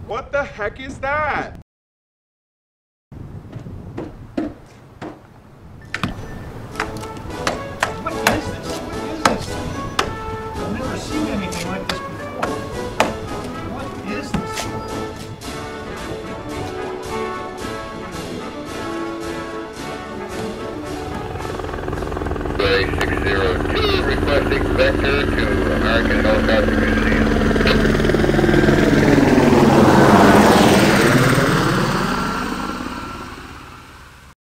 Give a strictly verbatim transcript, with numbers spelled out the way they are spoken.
What the heck is that? What is this? What is this? I've never seen anything like this before. What is this? six zero two requesting vector to American Helicopter